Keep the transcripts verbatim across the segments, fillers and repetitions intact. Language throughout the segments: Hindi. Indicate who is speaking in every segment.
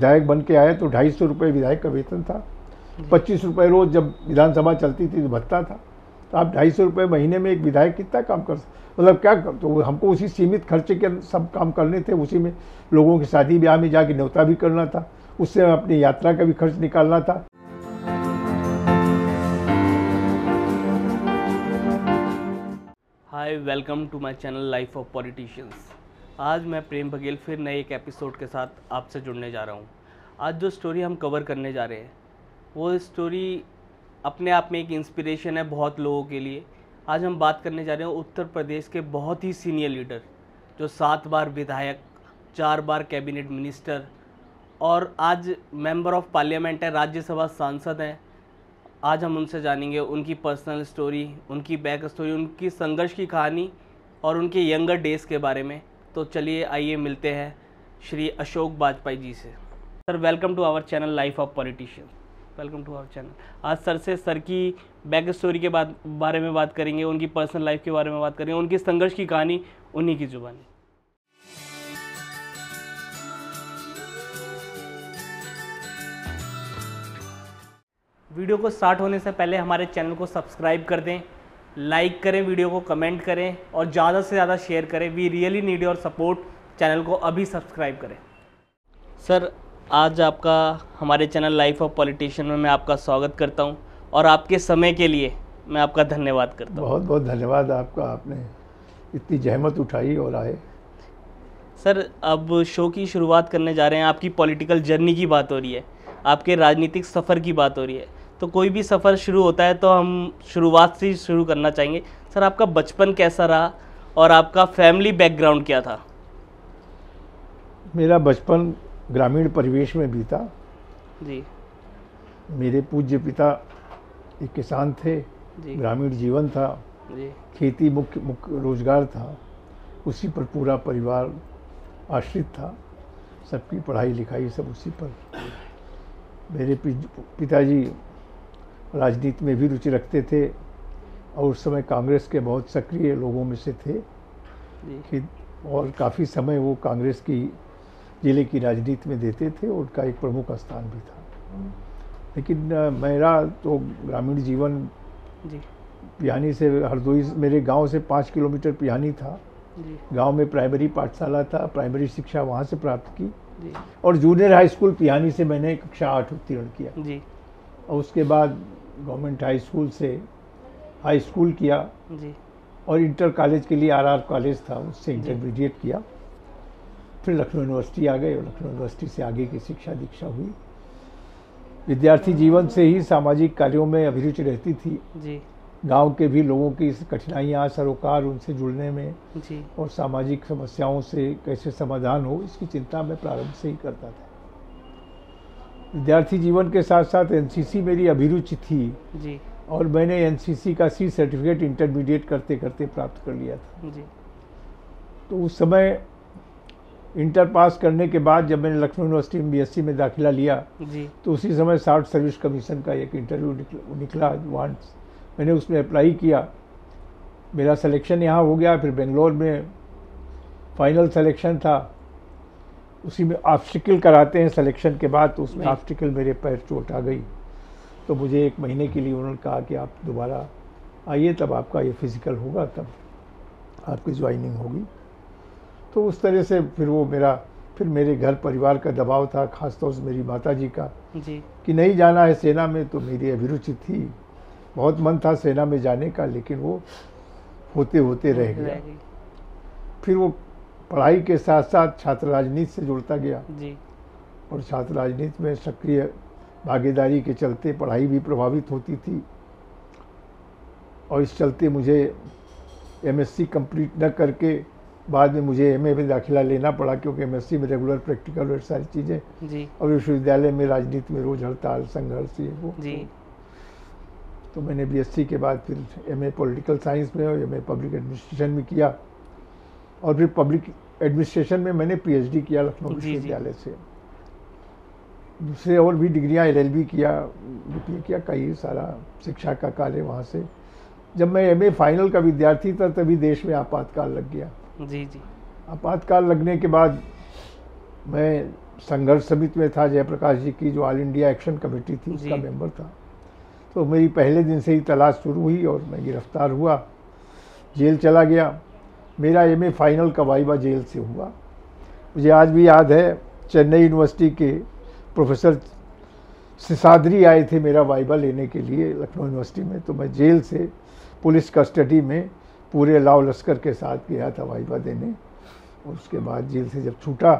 Speaker 1: विधायक बन के आए तो ढाई सौ रुपये विधायक का वेतन था, पच्चीस रुपये रोज जब विधानसभा चलती थी तो भत्ता था। तो आप ढाई सौ रुपये महीने में एक विधायक कितना काम कर, मतलब क्या, तो हमको उसी सीमित खर्चे के सब काम करने थे, उसी में लोगों की शादी ब्याह में जाके न्योता भी करना था, उससे अपनी यात्रा का भी खर्च निकालना था।
Speaker 2: Hi, welcome to my channel life of politicians. आज मैं प्रेम बघेल फिर नए एक एपिसोड के साथ आपसे जुड़ने जा रहा हूँ। आज जो स्टोरी हम कवर करने जा रहे हैं वो स्टोरी अपने आप में एक इंस्पिरेशन है बहुत लोगों के लिए। आज हम बात करने जा रहे हैं उत्तर प्रदेश के बहुत ही सीनियर लीडर जो सात बार विधायक, चार बार कैबिनेट मिनिस्टर और आज मेंबर ऑफ पार्लियामेंट है, राज्यसभा सांसद हैं। आज हम उनसे जानेंगे उनकी पर्सनल स्टोरी, उनकी बैक स्टोरी, उनकी संघर्ष की कहानी और उनके यंगर डेज़ के बारे में। तो चलिए आइए मिलते हैं श्री अशोक बाजपेयी जी से। Sir, welcome to our channel life of politician. Welcome to our channel. आज सर से सर की बैक स्टोरी के बाद बारे में बात करेंगे, उनकी पर्सनल लाइफ के बारे में बात करेंगे, उनकी संघर्ष की कहानी उन्हीं की जुबानी। वीडियो को स्टार्ट होने से पहले हमारे चैनल को सब्सक्राइब कर दें, लाइक करें, वीडियो को कमेंट करें और ज़्यादा से ज़्यादा शेयर करें। We really need your support. Channel को अभी सब्सक्राइब करें। सर, आज आपका हमारे चैनल लाइफ ऑफ पॉलिटिशियन में मैं आपका स्वागत करता हूं और आपके समय के लिए मैं आपका धन्यवाद करता हूं।
Speaker 1: बहुत बहुत धन्यवाद आपका, आपने इतनी जहमत उठाई और आए।
Speaker 2: सर, अब शो की शुरुआत करने जा रहे हैं। आपकी पॉलिटिकल जर्नी की बात हो रही है, आपके राजनीतिक सफ़र की बात हो रही है। तो कोई भी सफ़र शुरू होता है तो हम शुरुआत से ही शुरू करना चाहेंगे। सर, आपका बचपन कैसा रहा और आपका फैमिली बैकग्राउंड क्या था?
Speaker 1: मेरा बचपन ग्रामीण परिवेश में बीता
Speaker 2: जी।
Speaker 1: मेरे पूज्य पिता एक किसान थे जी। ग्रामीण जीवन था
Speaker 2: जी। खेती
Speaker 1: मुख्य मुख्य रोजगार था, उसी पर पूरा परिवार आश्रित था। सबकी पढ़ाई लिखाई सब उसी पर। मेरे पिताजी राजनीति में भी रुचि रखते थे और उस समय कांग्रेस के बहुत सक्रिय लोगों में से थे कि और काफ़ी समय वो कांग्रेस की जिले की राजनीति में देते थे। उनका एक प्रमुख स्थान भी था। लेकिन मेरा तो ग्रामीण जीवन
Speaker 2: जी।
Speaker 1: पिहानी से हरदोई, मेरे गांव से पाँच किलोमीटर पिहानी था। गांव में प्राइमरी पाठशाला था, प्राइमरी शिक्षा वहां से प्राप्त की
Speaker 2: जी। और
Speaker 1: जूनियर हाई स्कूल पिहानी से मैंने कक्षा आठ उत्तीर्ण किया
Speaker 2: जी।
Speaker 1: और उसके बाद गवर्नमेंट हाई स्कूल से हाई स्कूल किया
Speaker 2: जी।
Speaker 1: और इंटर कॉलेज के लिए आर आर कॉलेज था, उससे इंटरमीडिएट किया। फिर लखनऊ यूनिवर्सिटी आ गए और लखनऊ यूनिवर्सिटी से आगे की शिक्षा दीक्षा हुई। विद्यार्थी जीवन से ही सामाजिक कार्यों में अभिरुचि रहती थी
Speaker 2: जी।
Speaker 1: गांव के भी लोगों की कठिनाइयाँ, सरोकार, उनसे जुड़ने में
Speaker 2: जी।
Speaker 1: और सामाजिक समस्याओं से कैसे समाधान हो, इसकी चिंता मैं प्रारंभ से ही करता था। विद्यार्थी जीवन के साथ साथ एनसीसी मेरी अभिरुचि थी
Speaker 2: जी।
Speaker 1: और मैंने एनसीसी का सी सर्टिफिकेट इंटरमीडिएट करते करते प्राप्त कर लिया था
Speaker 2: जी।
Speaker 1: तो उस समय इंटर पास करने के बाद जब मैंने लखनऊ यूनिवर्सिटी में बीएससी में दाखिला लिया
Speaker 2: जी।
Speaker 1: तो उसी समय साउथ सर्विस कमीशन का एक इंटरव्यू निकला एडवांस, मैंने उसमें अप्लाई किया। मेरा सिलेक्शन यहाँ हो गया। फिर बेंगलोर में फाइनल सिलेक्शन था, उसी में ऑब्स्टिकल कराते हैं सिलेक्शन के बाद, तो उसमें ऑब्स्टिकल मेरे पैर चोट आ गई। तो मुझे एक महीने के लिए उन्होंने कहा कि आप दोबारा आइए, तब आपका ये फिजिकल होगा, तब आपकी ज्वाइनिंग होगी। तो उस तरह से फिर वो मेरा फिर मेरे घर परिवार का दबाव था, खासतौर से मेरी माताजी का
Speaker 2: जी।
Speaker 1: कि नहीं जाना है सेना में। तो मेरी अभिरुचि थी, बहुत मन था सेना में जाने का, लेकिन वो होते होते रह गया। फिर वो पढ़ाई के साथ साथ छात्र राजनीति से जुड़ता गया
Speaker 2: जी।
Speaker 1: और छात्र राजनीति में सक्रिय भागीदारी के चलते पढ़ाई भी प्रभावित होती थी और इस चलते मुझे एमएससी कंप्लीट न करके बाद में मुझे एमए में दाखिला लेना पड़ा, क्योंकि एमएससी में रेगुलर प्रैक्टिकल और सारी चीज़ें
Speaker 2: जी। और
Speaker 1: विश्वविद्यालय में राजनीति में रोज हड़ताल, संघर्ष, ये वो
Speaker 2: जी।
Speaker 1: तो मैंने बीएससी के बाद फिर एमए पॉलिटिकल साइंस में और एमए पब्लिक एडमिनिस्ट्रेशन में किया और फिर पब्लिक एडमिनिस्ट्रेशन में मैंने पीएचडी किया लखनऊ विश्वविद्यालय से। दूसरे और भी डिग्रियां, एलएलबी किया, बीपीए किया, कई सारा शिक्षा का कार्य वहाँ से। जब मैं एमए फाइनल का विद्यार्थी था तभी देश में आपातकाल लग गया।
Speaker 2: जी जी।
Speaker 1: आपातकाल लगने के बाद मैं संघर्ष समिति में था, जयप्रकाश जी की जो ऑल इंडिया एक्शन कमेटी थी उसका मेंबर था। तो मेरी पहले दिन से ही तलाश शुरू हुई और मैं गिरफ्तार हुआ, जेल चला गया। मेरा एमए फाइनल का वाइवा जेल से हुआ। मुझे आज भी याद है, चेन्नई यूनिवर्सिटी के प्रोफेसर सिसाद्री आए थे मेरा वाइवा लेने के लिए लखनऊ यूनिवर्सिटी में। तो मैं जेल से पुलिस कस्टडी में पूरे लाव लश्कर के साथ गया था वाइवा देने। और उसके बाद जेल से जब छूटा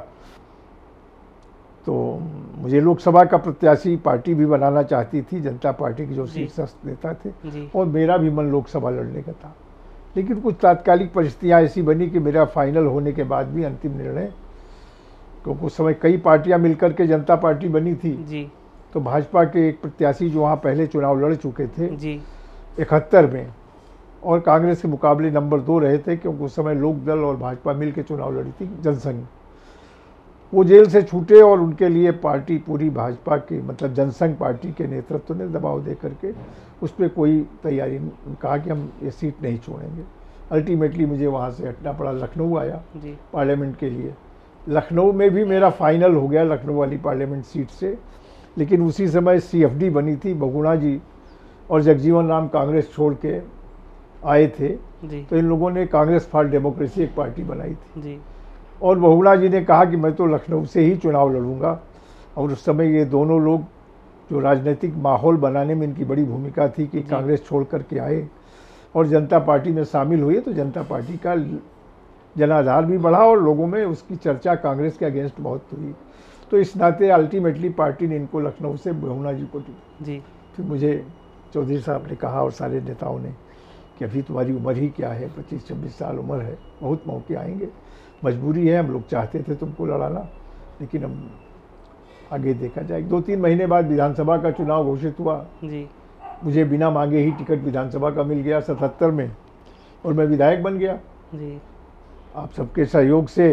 Speaker 1: तो मुझे लोकसभा का प्रत्याशी पार्टी भी बनाना चाहती थी, जनता पार्टी की जो शीर्ष नेता थे, और मेरा भी मन लोकसभा लड़ने का था। लेकिन कुछ तात्कालिक परिस्थितियां ऐसी बनी कि मेरा फाइनल होने के बाद भी अंतिम निर्णय, क्योंकि उस समय कई पार्टियां मिलकर के जनता पार्टी बनी थी जी। तो भाजपा के एक प्रत्याशी जो वहाँ पहले चुनाव लड़ चुके थे जी इकहत्तर में, और कांग्रेस के मुकाबले नंबर दो रहे थे, क्योंकि उस समय लोक दल और भाजपा मिल के चुनाव लड़ी थी, जनसंघ। वो जेल से छूटे और उनके लिए पार्टी पूरी भाजपा के मतलब जनसंघ पार्टी के नेतृत्व ने दबाव दे करके उस पर कोई तैयारी, कहा कि हम ये सीट नहीं छोड़ेंगे। अल्टीमेटली मुझे वहाँ से हटना पड़ा, लखनऊ आया पार्लियामेंट के लिए। लखनऊ में भी मेरा फाइनल हो गया लखनऊ वाली पार्लियामेंट सीट से। लेकिन उसी समय सीएफडी बनी थी, बहुगुणा जी और जगजीवन राम कांग्रेस छोड़ के आए थे जी। तो इन लोगों ने कांग्रेस फॉर डेमोक्रेसी एक पार्टी बनाई थी जी। और बहुगुणा जी ने कहा कि मैं तो लखनऊ से ही चुनाव लड़ूंगा। और उस समय ये दोनों लोग जो राजनीतिक माहौल बनाने में इनकी बड़ी भूमिका थी कि कांग्रेस छोड़ करके आए और जनता पार्टी में शामिल हुए, तो जनता पार्टी का जनाधार भी बढ़ा और लोगों में उसकी चर्चा कांग्रेस के अगेंस्ट बहुत हुई। तो इस नाते अल्टीमेटली पार्टी ने इनको लखनऊ से बहुगुणा जी को दी जी। फिर मुझे चौधरी साहब ने कहा और सारे नेताओं ने कि अभी तुम्हारी उम्र ही क्या है, पच्चीस छब्बीस साल उम्र है, बहुत मौके आएंगे, मजबूरी है, हम लोग चाहते थे तुमको लड़ाना, लेकिन हम आगे देखा जाए। दो तीन महीने बाद विधानसभा का चुनाव घोषित हुआ जी। मुझे बिना मांगे ही टिकट विधानसभा का मिल गया सतहत्तर में, और मैं विधायक बन गया जी। आप सबके सहयोग से,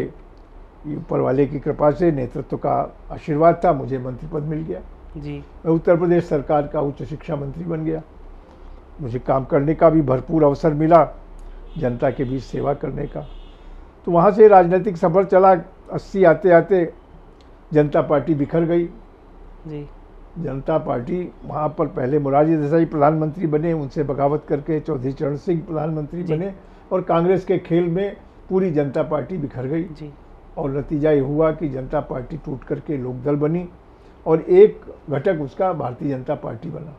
Speaker 1: ऊपर वाले की कृपा से, नेतृत्व का आशीर्वाद था, मुझे मंत्री पद मिल गया जी। मैं उत्तर प्रदेश सरकार का उच्च शिक्षा मंत्री बन गया। मुझे काम करने का भी भरपूर अवसर मिला, जनता के बीच सेवा करने का। तो वहाँ से राजनीतिक सफर चला। अस्सी आते आते जनता पार्टी बिखर गई जी। जनता पार्टी वहाँ पर पहले मोरारजी देसाई प्रधानमंत्री बने, उनसे बगावत करके चौधरी चरण सिंह प्रधानमंत्री बने, और कांग्रेस के खेल में पूरी जनता पार्टी बिखर गई जी। और नतीजा ये हुआ कि जनता पार्टी टूट करके लोकदल बनी, और एक घटक उसका भारतीय जनता पार्टी बना,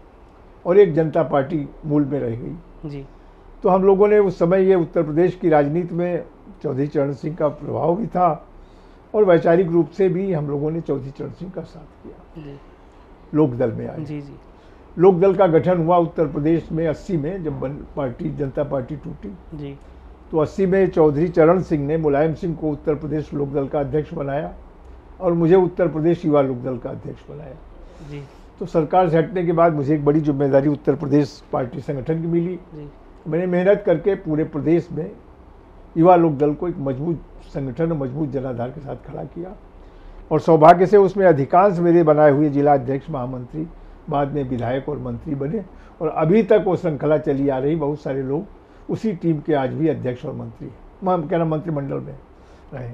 Speaker 1: और एक जनता पार्टी मूल में रह गई जी। तो हम लोगों ने उस समय ये उत्तर प्रदेश की राजनीति में चौधरी चरण सिंह का प्रभाव भी था, और वैचारिक रूप से भी हम लोगों ने चौधरी चरण सिंह का साथ किया जी। लोकदल में आए जी जी। लोकदल का गठन हुआ उत्तर प्रदेश में अस्सी में, जब पार्टी जनता पार्टी टूटी जी। तो अस्सी में चौधरी चरण सिंह ने मुलायम सिंह को उत्तर प्रदेश लोकदल का अध्यक्ष बनाया, और मुझे उत्तर प्रदेश युवा लोकदल का अध्यक्ष बनाया जी। तो सरकार से हटने के बाद मुझे एक बड़ी जिम्मेदारी उत्तर प्रदेश पार्टी संगठन की मिली जी। मैंने मेहनत करके पूरे प्रदेश में युवा लोकदल को एक मजबूत संगठन और मजबूत जनाधार के साथ खड़ा किया, और सौभाग्य से उसमें अधिकांश मेरे बनाए हुए जिला अध्यक्ष, महामंत्री बाद में विधायक और मंत्री बने, और अभी तक वो श्रृंखला चली आ रही। बहुत सारे लोग उसी टीम के आज भी अध्यक्ष और मंत्री, क्या नाम, मंत्रिमंडल में रहे।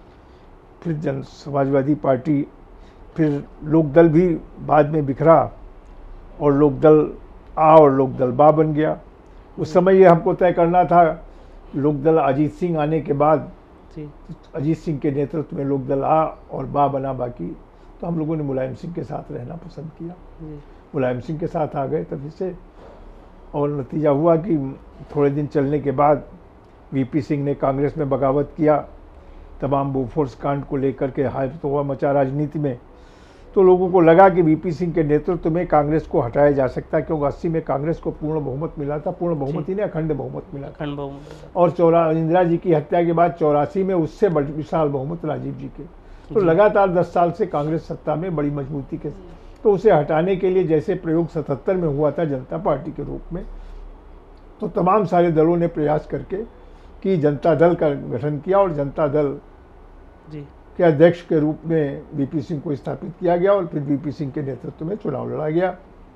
Speaker 1: फिर जन समाजवादी पार्टी, फिर लोकदल भी बाद में बिखरा, और लोकदल आ और लोकदल बा बन गया। उस समय ये हमको तय करना था, लोकदल अजीत सिंह आने के बाद अजीत सिंह के नेतृत्व में लोकदल आ और बा बना बाकी। तो हम लोगों ने मुलायम सिंह के साथ रहना पसंद किया, मुलायम सिंह के साथ आ गए तभी से। और नतीजा हुआ कि थोड़े दिन चलने के बाद वीपी सिंह ने कांग्रेस में बगावत किया, तमाम बोफोर्स कांड को लेकर के हाय तो हुआ मचा राजनीति में। तो लोगों को लगा कि वीपी सिंह के नेतृत्व में कांग्रेस को हटाया जा सकता है, क्योंकि अस्सी में कांग्रेस को पूर्ण बहुमत मिला था, पूर्ण बहुमत ही नहीं अखंड बहुमत मिला, अखंड बहुमत। और चौरा इंदिरा जी की हत्या के बाद चौरासी में उससे विशाल बहुमत राजीव जी के। तो लगातार दस साल से कांग्रेस सत्ता में बड़ी मजबूती के, तो उसे हटाने के लिए जैसे प्रयोग सतहत्तर में हुआ था जनता पार्टी के रूप में, तो तमाम सारे दलों ने प्रयास करके कि जनता दल का गठन किया, और जनता दल जी के अध्यक्ष के रूप में वीपी सिंह को स्थापित किया गया, और फिर वीपी सिंह के नेतृत्व में चुनाव लड़ा गया।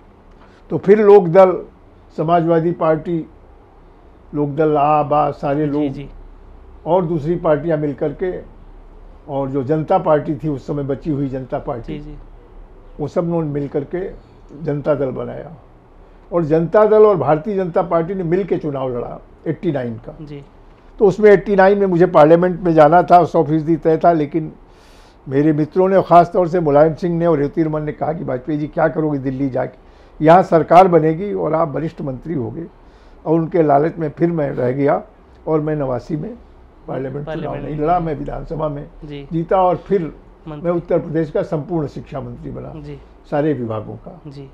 Speaker 1: तो फिर लोकदल, समाजवादी पार्टी, लोकदल आ बा सारे लोग जी जी। और दूसरी पार्टियां मिलकर के और जो जनता पार्टी थी उस समय बची हुई जनता पार्टी,
Speaker 2: जी जी
Speaker 1: वो सब ने मिल करके जनता दल बनाया और जनता दल और भारतीय जनता पार्टी ने मिल के चुनाव लड़ा नवासी का।
Speaker 2: जी
Speaker 1: तो उसमें नवासी में मुझे पार्लियामेंट में जाना था, सौ फीसदी तय था, लेकिन मेरे मित्रों ने, खास तौर से मुलायम सिंह ने और ज्योतिर्मन ने कहा कि वाजपेयी जी क्या करोगे दिल्ली जाके, यहाँ सरकार बनेगी और आप वरिष्ठ मंत्री होंगे। और उनके लालच में फिर मैं रह गया और मैं नवासी में पार्लियामेंट चुनाव नहीं लड़ा, मैं विधानसभा में
Speaker 2: जी
Speaker 1: जीता और फिर
Speaker 2: मंत्री।
Speaker 1: मैं उत्तर प्रदेश का संपूर्ण शिक्षा मंत्री बना,
Speaker 2: जी
Speaker 1: सारे विभागों का।
Speaker 2: जी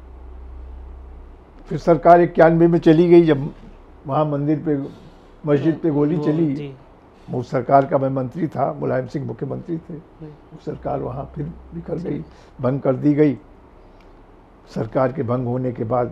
Speaker 1: फिर सरकार इक्यानवे में चली गई, जब वहाँ मंदिर पे, मस्जिद पे गोली
Speaker 2: वो-
Speaker 1: चली,
Speaker 2: जी
Speaker 1: वो सरकार का मैं मंत्री था, मुलायम सिंह मुख्यमंत्री थे,
Speaker 2: जी
Speaker 1: वो सरकार वहाँ फिर बिखर गई, भंग कर दी गई। सरकार के भंग होने के बाद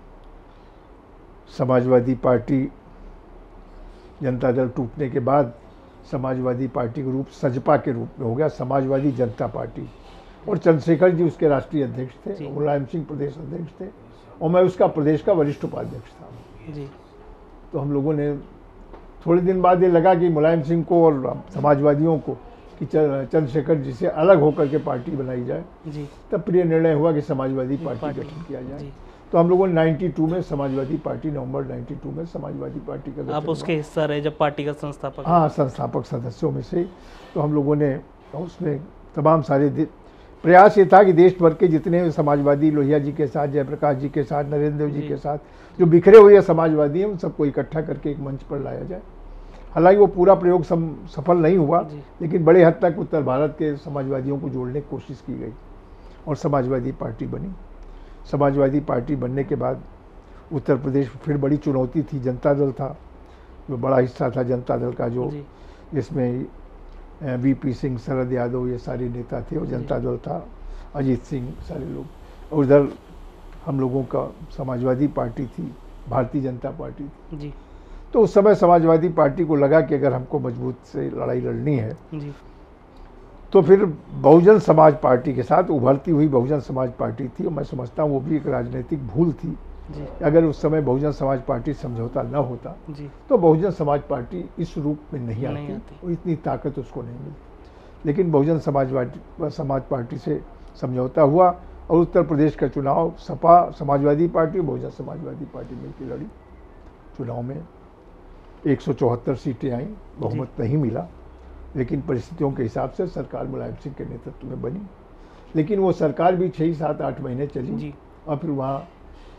Speaker 1: समाजवादी पार्टी, जनता दल टूटने के बाद समाजवादी पार्टी का रूप सजपा के रूप में हो गया, समाजवादी जनता पार्टी। और चंद्रशेखर जी उसके राष्ट्रीय अध्यक्ष
Speaker 2: जी।
Speaker 1: थे, मुलायम सिंह प्रदेश अध्यक्ष थे और मैं उसका प्रदेश का वरिष्ठ उपाध्यक्ष था।
Speaker 2: जी
Speaker 1: तो हम लोगों ने थोड़े दिन बाद ये लगा कि मुलायम सिंह को और समाजवादियों को कि चंद्रशेखर जी से अलग होकर के पार्टी बनाई जाए,
Speaker 2: जी
Speaker 1: तब प्रिय निर्णय हुआ कि समाजवादी पार्टी
Speaker 2: पार्टी।
Speaker 1: गठन किया जाए।
Speaker 2: जी।
Speaker 1: तो हम लोगों ने बानवे में समाजवादी पार्टी, नवंबर बानवे में समाजवादी पार्टी का गठन
Speaker 2: आप उसके
Speaker 1: हुआ।
Speaker 2: हिस्सा रहे जब पार्टी का संस्थापक?
Speaker 1: हाँ, संस्थापक सदस्यों में से। तो हम लोगों ने उसमें तमाम सारे दि- प्रयास ये था कि देश भर के जितने समाजवादी, लोहिया जी के साथ, जयप्रकाश जी के साथ, नरेंद्र देव जी
Speaker 2: जी।
Speaker 1: के साथ जो बिखरे हुए समाजवादी हैं, उन सबको इकट्ठा करके एक मंच पर लाया जाए। हालांकि वो पूरा प्रयोग सम, सफल नहीं हुआ,
Speaker 2: जी।
Speaker 1: लेकिन बड़े हद तक उत्तर भारत के समाजवादियों को जोड़ने की कोशिश की गई और समाजवादी पार्टी बनी। समाजवादी पार्टी बनने के बाद उत्तर प्रदेश में फिर बड़ी चुनौती थी, जनता दल था, जो बड़ा हिस्सा था जनता दल का, जो
Speaker 2: जी
Speaker 1: जिसमें वीपी सिंह, शरद यादव, ये सारे नेता थे, और जनता दल था, अजीत सिंह, सारे लोग। और उधर हम लोगों का समाजवादी पार्टी थी, भारतीय जनता पार्टी थी।
Speaker 2: जी
Speaker 1: तो उस समय समाजवादी पार्टी को लगा कि अगर हमको मजबूत से लड़ाई लड़नी है
Speaker 2: जी
Speaker 1: तो फिर बहुजन समाज पार्टी के साथ, उभरती हुई बहुजन समाज पार्टी थी, और मैं समझता हूँ वो भी एक राजनीतिक भूल थी।
Speaker 2: जी
Speaker 1: अगर उस समय बहुजन समाज पार्टी समझौता न होता
Speaker 2: जी
Speaker 1: तो बहुजन समाज पार्टी इस रूप में नहीं
Speaker 2: नहीं
Speaker 1: आती,
Speaker 2: आती।
Speaker 1: और इतनी ताकत उसको नहीं मिलती। लेकिन बहुजन समाजवादी समाज पार्टी से समझौता हुआ और उत्तर प्रदेश का चुनाव सपा, समाजवादी पार्टी और बहुजन समाजवादी पार्टी मिलकर लड़ी। चुनाव में एक सौ चौहत्तर सीटें आई, बहुमत नहीं मिला, लेकिन परिस्थितियों के हिसाब से सरकार मुलायम सिंह के नेतृत्व में बनी। लेकिन वो सरकार भी छः सात आठ महीने चली
Speaker 2: जी
Speaker 1: और फिर वहाँ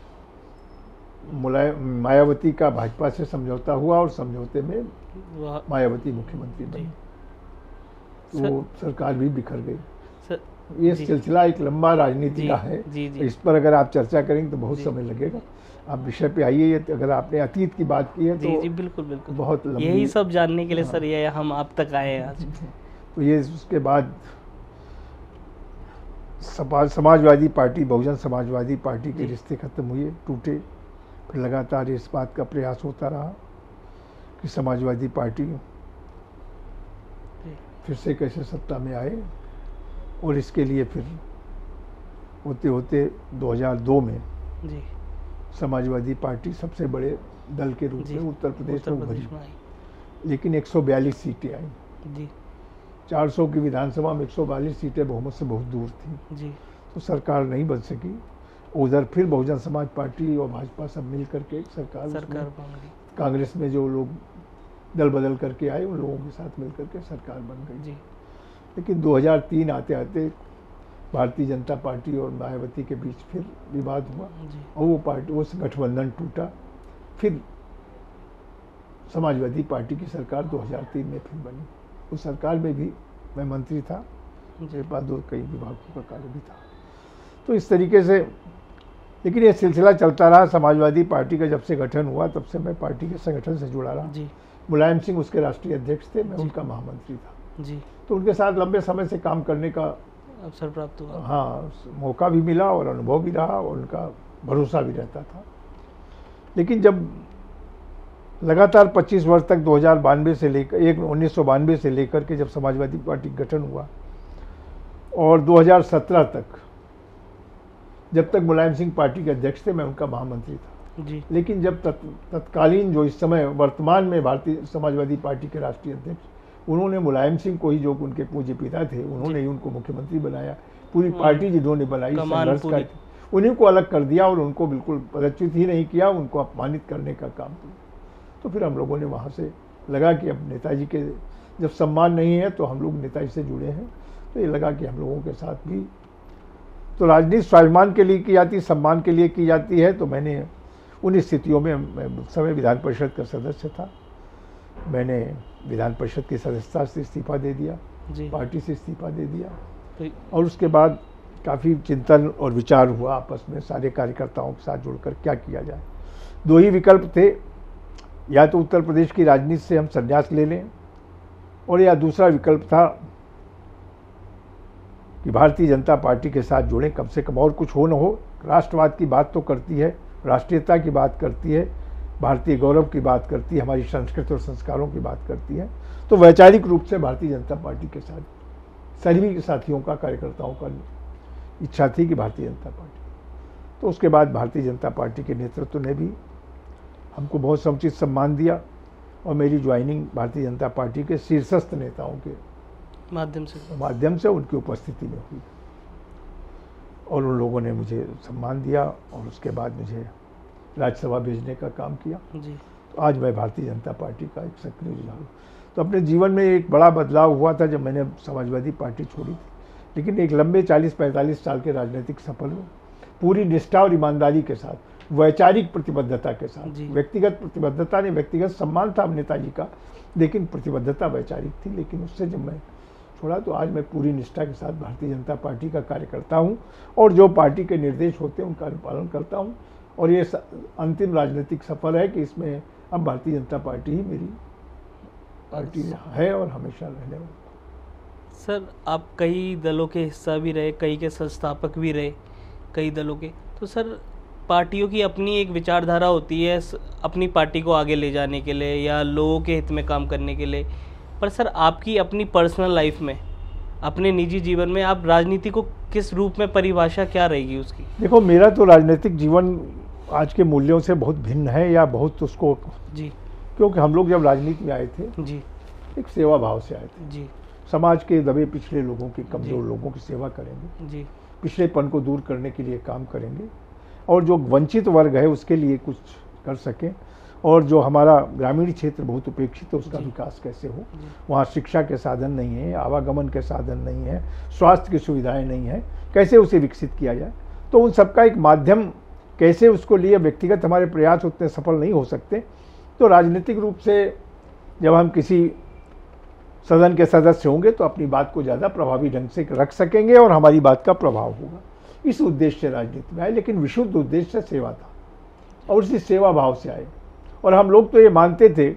Speaker 1: मुलायम मायावती का भाजपा से समझौता हुआ और समझौते में
Speaker 2: वह
Speaker 1: मायावती मुख्यमंत्री बनी। तो
Speaker 2: सर-
Speaker 1: वो सरकार भी बिखर गई।
Speaker 2: सर
Speaker 1: ये
Speaker 2: जी।
Speaker 1: सिलसिला एक लंबा राजनीति
Speaker 2: जी,
Speaker 1: का है।
Speaker 2: जी, जी।
Speaker 1: इस पर अगर आप चर्चा करेंगे तो बहुत
Speaker 2: जी।
Speaker 1: समय लगेगा। आप विषय पे आइए। ये अगर आपने अतीत की बात की है
Speaker 2: जी
Speaker 1: तो
Speaker 2: जी बिल्कुल बिल्कुल
Speaker 1: बहुत लंबी,
Speaker 2: यही सब जानने के लिए सर ये हम आप तक आए हैं आज।
Speaker 1: तो ये उसके बाद सपा समाजवादी पार्टी, बहुजन समाजवादी पार्टी के
Speaker 2: जी।
Speaker 1: रिश्ते खत्म हुए, टूटे। फिर लगातार इस बात का प्रयास होता रहा कि समाजवादी पार्टी
Speaker 2: जी
Speaker 1: फिर से कैसे सत्ता में आए, और इसके लिए फिर होते होते दो हज़ार दो में
Speaker 2: जी
Speaker 1: समाजवादी पार्टी सबसे बड़े दल के रूप
Speaker 2: जी
Speaker 1: में उत्तर प्रदेश
Speaker 2: उत्तर
Speaker 1: में
Speaker 2: प्रदेश
Speaker 1: उभरी,
Speaker 2: में आई।
Speaker 1: लेकिन एक सौ बयालीस सीटें आई।
Speaker 2: जी
Speaker 1: चार सौ की विधानसभा में एक सौ बयालीस सीटें बहुमत से बहुत दूर थी,
Speaker 2: जी
Speaker 1: तो सरकार नहीं बन सकी। उधर फिर बहुजन समाज पार्टी और भाजपा सब मिल करके एक सरकार,
Speaker 2: सरकार
Speaker 1: उसमें
Speaker 2: बन गई।
Speaker 1: कांग्रेस में जो लोग दल बदल करके आए उन लोगों के साथ मिल करके सरकार बन गई।
Speaker 2: जी
Speaker 1: लेकिन दो हज़ार तीन आते आते भारतीय जनता पार्टी और मायावती के बीच फिर विवाद हुआ
Speaker 2: जी
Speaker 1: और वो पार्टी, वो गठबंधन टूटा। फिर समाजवादी पार्टी की सरकार दो हज़ार तीन में फिर बनी। उस सरकार में भी मैं मंत्री था, मेरे पास दो कई विभागों का कार्य भी था। तो इस तरीके से, लेकिन ये सिलसिला चलता रहा। समाजवादी पार्टी का जब से गठन हुआ तब से मैं पार्टी के संगठन से जुड़ा रहा।
Speaker 2: जी
Speaker 1: मुलायम सिंह उसके राष्ट्रीय अध्यक्ष थे, मैं
Speaker 2: जी।
Speaker 1: उनका महामंत्री था।
Speaker 2: जी
Speaker 1: तो उनके साथ लंबे समय से काम करने का
Speaker 2: अवसर प्राप्त हुआ।
Speaker 1: हाँ मौका भी मिला और अनुभव भी रहा और उनका भरोसा भी रहता था। लेकिन जब लगातार पच्चीस वर्ष तक दो हज़ार बानवे से लेकर एक उन्नीस सौ बानवे से लेकर के जब समाजवादी पार्टी गठन हुआ और दो हज़ार सत्रह तक, जब तक मुलायम सिंह पार्टी के अध्यक्ष थे, मैं उनका महामंत्री था।
Speaker 2: जी
Speaker 1: लेकिन जब तत्, तत्कालीन जो इस समय वर्तमान में भारतीय समाजवादी पार्टी के राष्ट्रीय अध्यक्ष उन्होंने मुलायम सिंह को ही, जो उनके पूज्य पिता थे, उन्होंने ही उनको मुख्यमंत्री बनाया। पूरी पार्टी जिन्होंने बनाई संघर्ष का, उन्हीं को अलग कर दिया और उनको बिल्कुल पदच्युत ही नहीं किया, उनको अपमानित करने का काम किया। तो फिर हम लोगों ने वहाँ से लगा कि अब नेताजी के जब सम्मान नहीं है तो हम लोग नेताजी से जुड़े हैं, तो ये लगा कि हम लोगों के साथ भी तो राजनीति स्वाभिमान के लिए की जाती है, सम्मान के लिए की जाती है। तो मैंने उन स्थितियों में, मैं उस समय विधान परिषद का सदस्य था, मैंने विधान परिषद की सदस्यता से इस्तीफा दे दिया, पार्टी से इस्तीफा दे दिया। और उसके बाद काफ़ी चिंतन और विचार हुआ आपस में सारे कार्यकर्ताओं के साथ जुड़कर क्या किया जाए। दो ही विकल्प थे, या तो उत्तर प्रदेश की राजनीति से हम संन्यास ले लें, और या दूसरा विकल्प था कि भारतीय जनता पार्टी के साथ जुड़ें, कम से कम और कुछ हो न हो, राष्ट्रवाद की बात तो करती है, राष्ट्रीयता की बात करती है, भारतीय गौरव की बात करती है, हमारी संस्कृति और संस्कारों की बात करती है। तो वैचारिक रूप से भारतीय जनता पार्टी के साथ सभी साथियों का, कार्यकर्ताओं का इच्छा थी कि भारतीय जनता पार्टी। तो उसके बाद भारतीय जनता पार्टी के नेतृत्व ने भी हमको बहुत समुचित सम्मान दिया, और मेरी ज्वाइनिंग भारतीय जनता पार्टी के शीर्षस्थ नेताओं के
Speaker 2: माध्यम से
Speaker 1: माध्यम से उनकी उपस्थिति में हुई, और उन लोगों ने मुझे सम्मान दिया, और उसके बाद मुझे राज्यसभा भेजने का काम किया
Speaker 2: जी।
Speaker 1: तो आज मैं भारतीय जनता पार्टी का एक सक्रिय जुझारू। तो अपने जीवन में एक बड़ा बदलाव हुआ था जब मैंने समाजवादी पार्टी छोड़ी थी, लेकिन एक लंबे चालीस पैंतालीस साल के राजनीतिक सफर में पूरी निष्ठा और ईमानदारी के साथ, वैचारिक प्रतिबद्धता के साथ, व्यक्तिगत प्रतिबद्धता नहीं, व्यक्तिगत सम्मान था नेताजी का, लेकिन प्रतिबद्धता वैचारिक थी। लेकिन उससे जब मैं छोड़ा तो आज मैं पूरी निष्ठा के साथ भारतीय जनता पार्टी का कार्यकर्ता हूँ, और जो पार्टी के निर्देश होते हैं उनका अनुपालन करता हूँ। और ये अंतिम राजनीतिक सफर है कि इसमें अब भारतीय जनता पार्टी ही मेरी पार्टी है और हमेशा रहने वाली।
Speaker 2: सर, आप कई दलों के हिस्सा भी रहे, कई के संस्थापक भी रहे, कई दलों के। तो सर, पार्टियों की अपनी एक विचारधारा होती है अपनी पार्टी को आगे ले जाने के लिए या लोगों के हित में काम करने के लिए, पर सर आपकी अपनी पर्सनल लाइफ में, अपने निजी जीवन में आप राजनीति को किस रूप में परिभाषा क्या रहेगी उसकी?
Speaker 1: देखो, मेरा तो राजनीतिक जीवन आज के मूल्यों से बहुत भिन्न है, या बहुत उसको
Speaker 2: जी,
Speaker 1: क्योंकि हम लोग जब राजनीति में आए थे
Speaker 2: जी,
Speaker 1: एक सेवा भाव से आए थे
Speaker 2: जी।
Speaker 1: समाज के दबे पिछड़े लोगों की, कमजोर लोगों की सेवा करेंगे
Speaker 2: जी,
Speaker 1: पिछड़ेपन को दूर करने के लिए काम करेंगे, और जो वंचित वर्ग है उसके लिए कुछ कर सकें, और जो हमारा ग्रामीण क्षेत्र बहुत उपेक्षित है उसका विकास कैसे हो, वहाँ शिक्षा के साधन नहीं है, आवागमन के साधन नहीं है, स्वास्थ्य की सुविधाएं नहीं है, कैसे उसे विकसित किया जाए। तो उन सबका एक माध्यम कैसे उसको लिए, व्यक्तिगत हमारे प्रयास उतने सफल नहीं हो सकते। तो राजनीतिक रूप से जब हम किसी सदन के सदस्य होंगे तो अपनी बात को ज़्यादा प्रभावी ढंग से रख सकेंगे और हमारी बात का प्रभाव होगा। इस उद्देश्य से राजनीति में आए, लेकिन विशुद्ध उद्देश्य सेवा था और उसी सेवा भाव से आए। और हम लोग तो ये मानते थे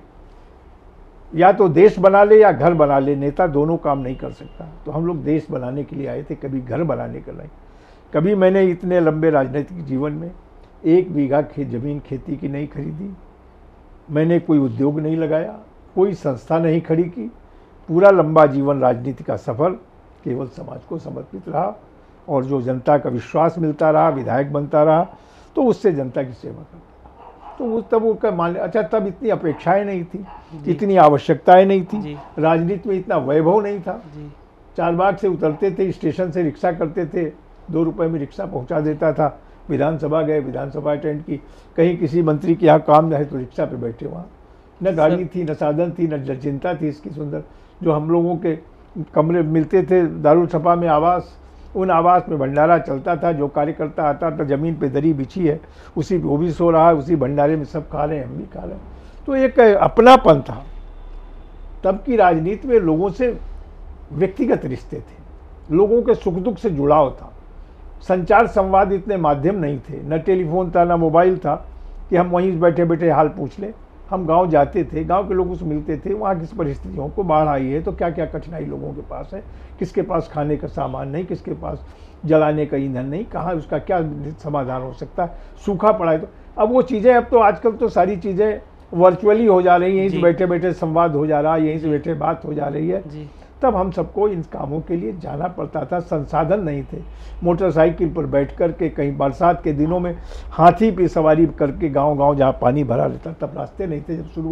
Speaker 1: या तो देश बना ले या घर बना ले, नेता दोनों काम नहीं कर सकता। तो हम लोग देश बनाने के लिए आए थे, कभी घर बनाने के लिए। कभी मैंने इतने लंबे राजनीतिक जीवन में एक बीघा खे जमीन खेती की नहीं खरीदी, मैंने कोई उद्योग नहीं लगाया, कोई संस्था नहीं खड़ी की। पूरा लंबा जीवन राजनीति का सफर केवल समाज को समर्पित रहा, और जो जनता का विश्वास मिलता रहा, विधायक बनता रहा, तो उससे जनता की सेवा करता। तो उस तब उसका मान अच्छा, तब इतनी अपेक्षाएं नहीं थी, इतनी आवश्यकताएं नहीं थी, राजनीति में इतना वैभव नहीं था। चारबाग से उतरते थे, स्टेशन से रिक्शा करते थे, दो रुपए में रिक्शा पहुंचा देता था। विधानसभा गए, विधानसभा अटेंड की, कहीं किसी मंत्री के यहाँ काम है तो रिक्शा पे बैठे वहाँ। न गाड़ी थी, न साधन थी, न चिंता थी इसकी सुंदर। जो हम लोगों के कमरे मिलते थे दारुल सपा में आवास, उन आवास में भंडारा चलता था। जो कार्यकर्ता आता था, जमीन पे दरी बिछी है, उसी वो भी सो रहा है, उसी भंडारे में सब खा रहे हैं, हम भी खा रहे हैं। तो एक अपनापन था। तब की राजनीति में लोगों से व्यक्तिगत रिश्ते थे, लोगों के सुख दुख से जुड़ाव था। संचार संवाद इतने माध्यम नहीं थे, न टेलीफोन था, न मोबाइल था कि हम वहीं बैठे बैठे हाल पूछ लें। हम गांव जाते थे, गांव के लोगों से मिलते थे, वहाँ किस परिस्थितियों को, बाढ़ आई है तो क्या क्या कठिनाई लोगों के पास है, किसके पास खाने का सामान नहीं, किसके पास जलाने का ईंधन नहीं, कहाँ उसका क्या समाधान हो सकता है, सूखा पड़ा है। तो अब वो चीज़ें, अब तो आजकल तो सारी चीज़ें वर्चुअली हो जा रही हैं, यहीं से बैठे बैठे संवाद हो जा रहा है, यहीं से बैठे बात हो जा रही है। तब हम सबको इन कामों के लिए जाना पड़ता था, संसाधन नहीं थे। मोटरसाइकिल पर बैठ कर के, कहीं बरसात के दिनों में हाथी पे सवारी करके गांव गांव जहाँ पानी भरा रहता, तब रास्ते नहीं थे जब शुरू में,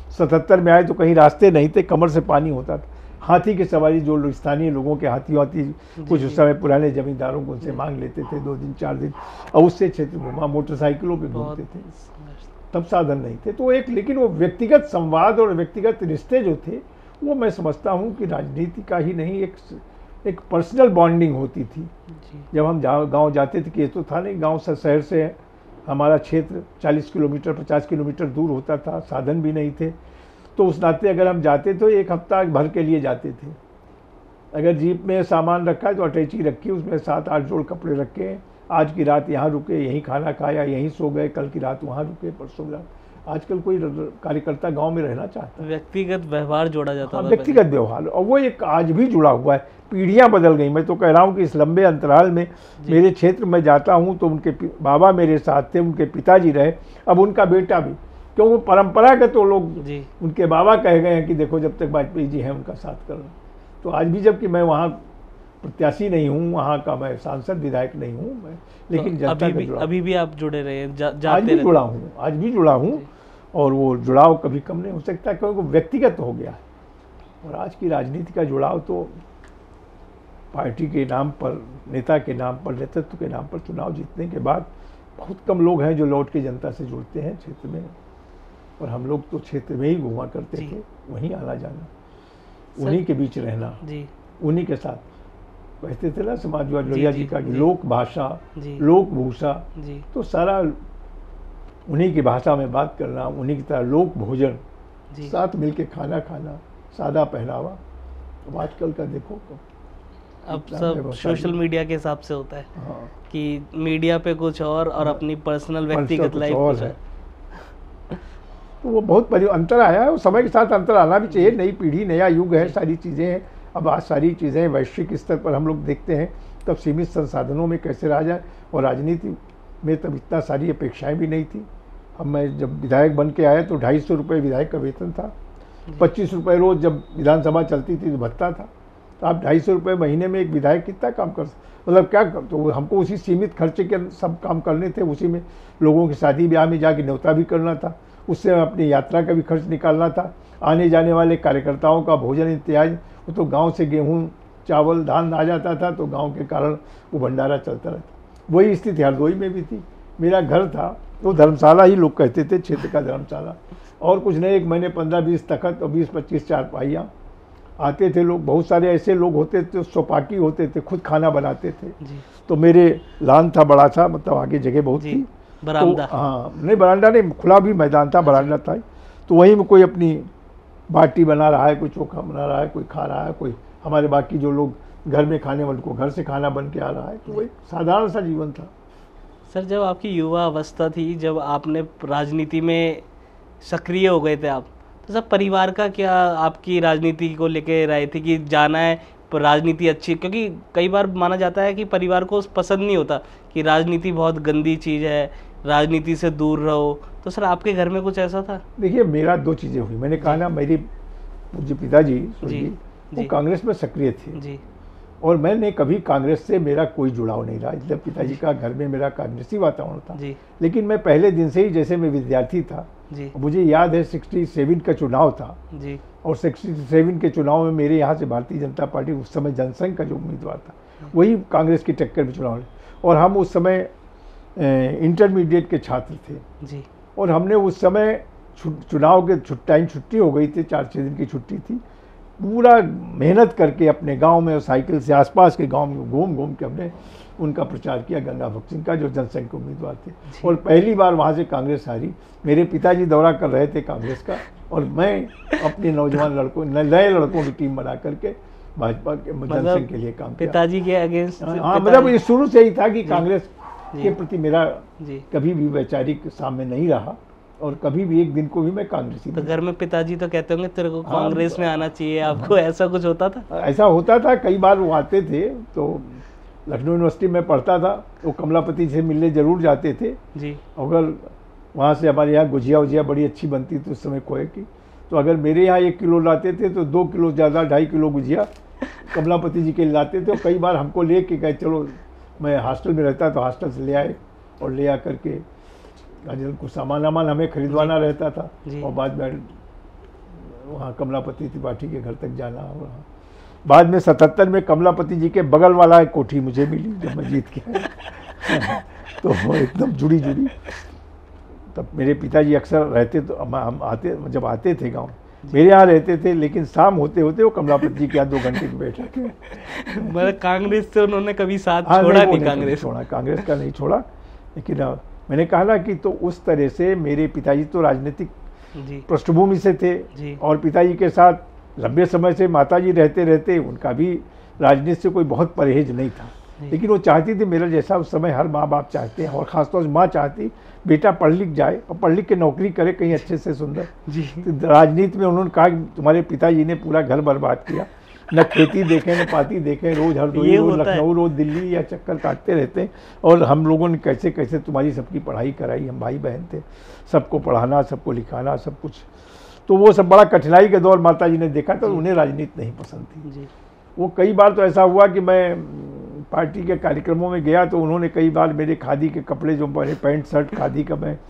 Speaker 1: सतहत्तर में आए तो कहीं रास्ते नहीं थे, कमर से पानी होता था। हाथी की सवारी, जो लोग स्थानीय लोगों के हाथी वाथी कुछ उस समय पुराने जमींदारों को उनसे मांग लेते थे, दो दिन चार दिन, और उससे क्षेत्र घुमा, मोटरसाइकिलों पे घूमते थे, तब साधन नहीं थे। तो एक, लेकिन वो व्यक्तिगत संवाद और व्यक्तिगत रिश्ते जो थे, वो मैं समझता हूँ कि राजनीति का ही नहीं, एक एक पर्सनल बॉन्डिंग होती थी। जब हम गांव जाते थे कि ये तो था नहीं, गांव से शहर से हमारा क्षेत्र चालीस किलोमीटर पचास किलोमीटर दूर होता था, साधन भी नहीं थे, तो उस नाते अगर हम जाते तो एक हफ्ता भर के लिए जाते थे। अगर जीप में सामान रखा है तो अटैची रखी, उसमें सात आठ जोड़ कपड़े रखे, आज की रात यहाँ रुके, यहीं खाना खाया, यहीं सो गए, कल की रात वहाँ रुके, परसों रात। आजकल कोई कार्यकर्ता गांव में रहना चाहता है,
Speaker 2: व्यक्तिगत व्यवहार जोड़ा जाता है।
Speaker 1: हाँ, व्यक्तिगत व्यवहार, और वो एक आज भी जुड़ा हुआ है। पीढ़ियां बदल गई। मैं तो कह रहा हूँ कि इस लंबे अंतराल में मेरे क्षेत्र में जाता हूँ तो उनके बाबा मेरे साथ थे, उनके पिताजी रहे, अब उनका बेटा भी, क्यों वो परंपरागत तो लोग उनके बाबा कह गए हैं कि देखो जब तक वाजपेयी जी हैं उनका साथ करना। तो आज भी जबकि मैं वहाँ प्रत्याशी नहीं हूँ, वहाँ का मैं सांसद विधायक नहीं हूँ मैं, लेकिन
Speaker 2: तो
Speaker 1: जनता
Speaker 2: अभी भी अभी भी आप जुड़े रहे हैं, जा,
Speaker 1: आज भी जुड़ा हूँ, आज भी जुड़ा हूँ, और वो जुड़ाव कभी कम नहीं हो सकता क्योंकि वो व्यक्तिगत हो गया है। और आज की राजनीति का जुड़ाव तो पार्टी के नाम पर, नेता के नाम पर, नेतृत्व के नाम पर चुनाव जीतने के बाद बहुत कम लोग हैं जो लौट के जनता से जुड़ते हैं क्षेत्र में। और हम लोग तो क्षेत्र में ही घुमा करते थे, वहीं आना जाना, उन्हीं के बीच रहना, उन्हीं के साथ कहते थे ना समाजवादी लोहिया जी का, लोक भाषा, लोक भूषा, तो सारा उन्हीं की भाषा में बात करना, उन्हीं की तरह लोक भोजन, साथ मिलके खाना खाना, सादा पहनावा। अब आजकल का देखो,
Speaker 2: अब सब सोशल मीडिया के हिसाब से होता है। हाँ। कि मीडिया पे कुछ और और अपनी पर्सनल व्यक्तिगत लाइफ कुछ है।
Speaker 1: तो वो बहुत बड़ी अंतर आया है, वो समय के साथ अंतर आना भी चाहिए। नई पीढ़ी, नया युग है, सारी चीज़ें हैं। अब आज सारी चीज़ें वैश्विक स्तर पर हम लोग देखते हैं, तब सीमित संसाधनों में कैसे रहा जाए, और राजनीति में तब इतना सारी अपेक्षाएं भी नहीं थी। अब मैं जब विधायक बन के आया तो ढाई सौ रुपये विधायक का वेतन था, पच्चीस रुपये रोज़ जब विधानसभा चलती थी तो भत्ता था। तो आप ढाई सौ रुपये महीने में एक विधायक कितना काम कर, मतलब क्या, तो हमको उसी सीमित खर्चे के सब काम करने थे। उसी में लोगों की शादी ब्याह में जाके न्योता भी करना था, उससे अपनी यात्रा का भी खर्च निकालना था, आने जाने वाले कार्यकर्ताओं का भोजन इत्यादि। वो तो गांव से गेहूं चावल धान आ जाता था, तो गांव के कारण वो भंडारा चलता रहता। वही स्थिति हरदोई में भी थी। मेरा घर था तो धर्मशाला ही लोग कहते थे, क्षेत्र का धर्मशाला, और कुछ नहीं। एक महीने पंद्रह बीस तखत और बीस पच्चीस चारपाइयाँ, आते थे लोग। बहुत सारे ऐसे लोग होते थे, सोपाकी होते थे, खुद खाना बनाते थे। तो मेरे लान था बड़ा सा, मतलब आगे जगह बहुत थी,
Speaker 2: बरामदा,
Speaker 1: तो हाँ नहीं बरामदा नहीं, खुला भी मैदान था, बरामदा था। तो वहीं में कोई अपनी बाटी बना रहा है, कोई चोखा बना रहा है, कोई खा रहा है, कोई हमारे बाकी जो लोग घर में खाने वाले को घर से खाना बन के आ रहा है। तो वही साधारण सा जीवन था।
Speaker 2: सर, जब आपकी युवा अवस्था थी, जब आपने राजनीति में सक्रिय हो गए थे आप, तो सब परिवार का क्या आपकी राजनीति को लेके राय थी कि जाना है पर राजनीति अच्छी? क्योंकि कई बार माना जाता है कि परिवार को पसंद नहीं होता कि राजनीति बहुत गंदी चीज़ है, राजनीति से दूर रहो। तो सर आपके घर में कुछ ऐसा था?
Speaker 1: देखिए, मेरा दो चीज़ें हुई। मैंने कहा ना, मेरी पूज्य पिताजी वो कांग्रेस में सक्रिय थे जी, और मैंने कभी कांग्रेस से मेरा कोई जुड़ाव नहीं रहा। इसलिए पिताजी का घर में मेरा कांग्रेसी वातावरण था जी। लेकिन मैं पहले दिन से ही, जैसे मैं विद्यार्थी था जी, मुझे याद है सड़सठ का चुनाव था जी, और सड़सठ के चुनाव में मेरे यहाँ से भारतीय जनता पार्टी, उस समय जनसंघ का जो उम्मीदवार था, वही कांग्रेस की टक्कर में चुनाव, और हम उस समय इंटरमीडिएट के छात्र थे जी। और हमने उस समय चुनाव के टाइम छुट्टी हो गई थी, चार छः दिन की छुट्टी थी, पूरा मेहनत करके अपने गांव में और साइकिल से आसपास के गांव में घूम घूम के हमने उनका प्रचार किया, गंगा भक्त सिंह का, जो जनसंघ के उम्मीदवार थे। और पहली बार वहां से कांग्रेस हारी। मेरे पिताजी दौरा कर रहे थे कांग्रेस का, और मैं अपने नौजवान लड़कों, नए लड़कों की टीम बना करके भाजपा के जनसंघ के लिए काम किया।
Speaker 2: पिताजी के अगेंस्ट?
Speaker 1: हाँ, मतलब ये शुरू से ही था कि कांग्रेस के प्रति मेरा कभी भी वैचारिक साम्य नहीं रहा, और कभी भी एक दिन को भी मैं कांग्रेसी।
Speaker 2: तो घर में पिताजी तो कहते होंगे तेरे को कांग्रेस में आना चाहिए, आपको ऐसा कुछ होता था?
Speaker 1: ऐसा होता था, कई बार वो आते थे। तो लखनऊ यूनिवर्सिटी में पढ़ता था, वो कमलापति से मिलने जरूर जाते थे जी। अगर वहाँ से हमारे यहाँ गुजिया उजिया बड़ी अच्छी बनती थी उस समय खोए की, तो अगर मेरे यहाँ एक किलो लाते थे तो दो किलो ज़्यादा ढाई किलो गुजिया कमलापति जी के लाते थे। और कई बार हमको ले के गए, चलो मैं हॉस्टल में रहता तो हॉस्टल से ले आए, और ले आ करके कुछ सामान वामान हमें खरीदवाना रहता था, और बाद में वहाँ कमलापति त्रिपाठी के घर तक जाना। और बाद में सतहत्तर में कमलापति जी के बगल वाला एक कोठी मुझे मिली जब मैं जीत के आया तो वो एकदम जुड़ी जुड़ी। तब मेरे पिताजी अक्सर रहते, तो हम आते, जब आते थे गांव मेरे यहाँ रहते थे, लेकिन शाम होते होते वो कमलापति जी के यहाँ दो घंटे की बैठक है।
Speaker 2: मतलब कांग्रेस से उन्होंने कभी साथ
Speaker 1: हाँ,
Speaker 2: छोड़ा
Speaker 1: नहीं,
Speaker 2: नहीं, कांग्रेस
Speaker 1: छोड़ा, कांग्रेस का नहीं छोड़ा। लेकिन मैंने कहा ना कि तो उस तरह से मेरे पिताजी तो राजनीतिक पृष्ठभूमि से थे
Speaker 2: जी।
Speaker 1: और पिताजी के साथ लंबे समय से माताजी रहते रहते उनका भी राजनीति से कोई बहुत परहेज नहीं था। लेकिन वो चाहती थी मेरा जैसा उस समय हर माँ बाप चाहते हैं, और खासतौर से माँ चाहती बेटा पढ़ लिख जाए और पढ़ लिख के नौकरी करे कहीं अच्छे से सुंदर जी। तो राजनीति में उन्होंने कहा कि तुम्हारे पिताजी ने पूरा घर बर्बाद किया, न खेती देखें न पाती देखें, रोज हरदोई रोज लखनऊ रोज दिल्ली या चक्कर काटते रहते, और हम लोगों ने कैसे कैसे तुम्हारी सबकी पढ़ाई कराई, हम भाई बहन थे, सबको पढ़ाना सबको लिखाना सब कुछ। तो वो सब बड़ा कठिनाई के दौर माता जी ने देखा, तो उन्हें राजनीति नहीं पसंद थी जी। वो कई बार तो ऐसा हुआ कि मैं पार्टी के कार्यक्रमों में गया तो उन्होंने कई बार मेरे खादी के कपड़े जो मेरे पैंट शर्ट खादी का मैं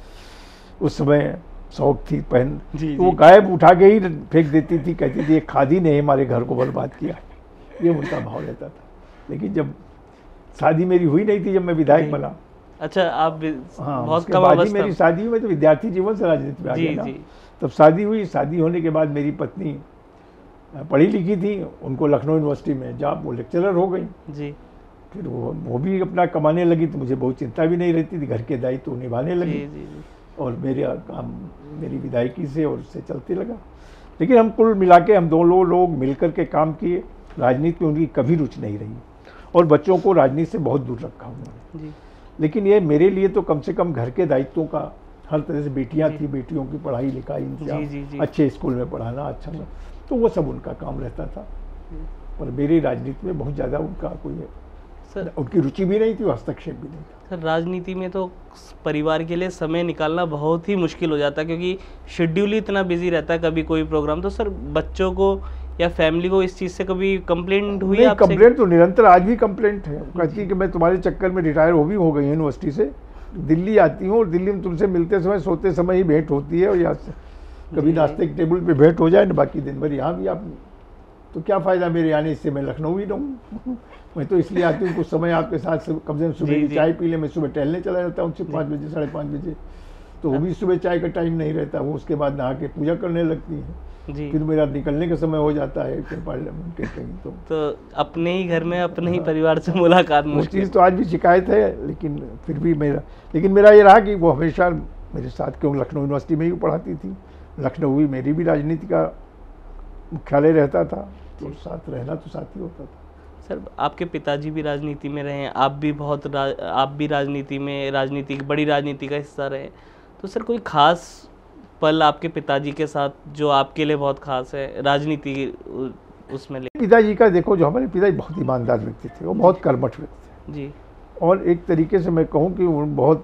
Speaker 1: उस समय शौक थी पहन, तो वो गायब उठा के ही फेंक देती थी, कहती थी ये खादी ने हमारे घर को बर्बाद किया, ये उनका भाव रहता था। लेकिन जब शादी मेरी हुई नहीं थी, जब मैं विधायक बना,
Speaker 2: अच्छा आप
Speaker 1: हाँ,
Speaker 2: बहुत
Speaker 1: उसके
Speaker 2: कम
Speaker 1: बाद ही
Speaker 2: अवस्था
Speaker 1: मेरी शादी हुई, मैं तो विद्यार्थी जीवन से राजनीति में आ गया ना। तब शादी हुई, शादी होने के बाद मेरी पत्नी पढ़ी लिखी थी, उनको लखनऊ यूनिवर्सिटी में जॉब, वो लेक्चरर हो गई जी। फिर वो वो भी अपना कमाने लगी, तो मुझे बहुत चिंता भी नहीं रहती थी, घर के दायित्व तो निभाने लगी जी, जी, जी। और मेरे काम मेरी विधायकी से और उससे चलते लगा। लेकिन हम कुल मिला के हम दोनों लोग मिलकर के काम किए, राजनीति में उनकी कभी रुचि नहीं रही, और बच्चों को राजनीति से बहुत दूर रखा उन्होंने। लेकिन ये मेरे लिए तो कम से कम घर के दायित्वों का, हर तरह से बेटियाँ थी, बेटियों की पढ़ाई लिखाई, अच्छे स्कूल में पढ़ाना, अच्छा, तो वो सब उनका काम रहता था। पर मेरी राजनीति में बहुत ज़्यादा उनका कोई सर उनकी रुचि भी नहीं थी, हस्तक्षेप भी नहीं था।
Speaker 2: सर राजनीति में तो परिवार के लिए समय निकालना बहुत ही मुश्किल हो जाता है, क्योंकि शेड्यूल ही इतना बिजी रहता है, कभी कोई प्रोग्राम। तो सर बच्चों को या फैमिली को इस चीज़ से कभी कंप्लेंट हुई?
Speaker 1: नहीं, कंप्लेंट तो निरंतर आज भी कंप्लेंट है। कहती है कि मैं तुम्हारे चक्कर में रिटायर हो भी हो गई यूनिवर्सिटी से, दिल्ली आती हूँ और दिल्ली में तुमसे मिलते समय सोते समय ही भेंट होती है, और यहाँ से कभी नाश्ते के टेबल पे भेंट हो जाए ना, बाकी दिन भर यहाँ भी आप, तो क्या फ़ायदा मेरे आने से, मैं लखनऊ ही रहूँ। मैं तो इसलिए आती हूँ कुछ समय आपके साथ, कम से कम सुबह की चाय पी ले। मैं सुबह टहलने चला जाता हूँ सिर्फ पाँच बजे साढ़े पाँच बजे, तो वो भी सुबह चाय का टाइम नहीं रहता, वो उसके बाद नहा के पूजा करने लगती है, फिर मेरा निकलने का समय हो जाता है पार्लियामेंट के कहीं। तो, तो
Speaker 2: अपने ही घर में अपने ही परिवार से मुलाकात,
Speaker 1: वो चीज़ तो आज भी शिकायत है। लेकिन फिर भी मेरा लेकिन मेरा ये रहा कि वो हमेशा मेरे साथ, क्यों लखनऊ यूनिवर्सिटी में ही पढ़ाती थी, लखनऊ भी मेरी भी राजनीति का मुख्यालय रहता था, तो साथ रहना तो साथ ही होता था।
Speaker 2: सर आपके पिताजी भी राजनीति में रहे हैं, आप भी बहुत राज, आप भी राजनीति में, राजनीति बड़ी राजनीति का हिस्सा रहे, तो सर कोई खास पल आपके पिताजी के साथ जो आपके लिए बहुत खास है राजनीति उसमें?
Speaker 1: पिताजी का देखो, जो हमारे पिताजी बहुत ईमानदार व्यक्ति थे, वो बहुत कर्मठ व्यक्ति थे जी, और एक तरीके से मैं कहूँ कि वो बहुत